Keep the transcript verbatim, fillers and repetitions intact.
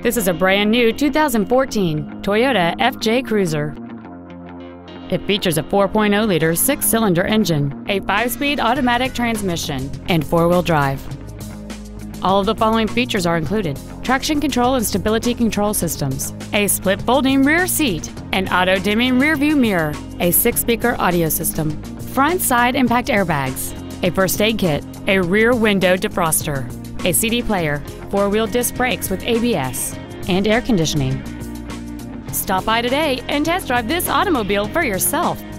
This is a brand new two thousand fourteen Toyota F J Cruiser. It features a four point oh liter six-cylinder engine, a five-speed automatic transmission, and four-wheel drive. All of the following features are included: traction control and stability control systems, a split folding rear seat, an auto-dimming rear-view mirror, a six-speaker audio system, front side impact airbags, a first aid kit, a rear window defroster, a C D player, four-wheel disc brakes with A B S, and air conditioning. Stop by today and test drive this automobile for yourself.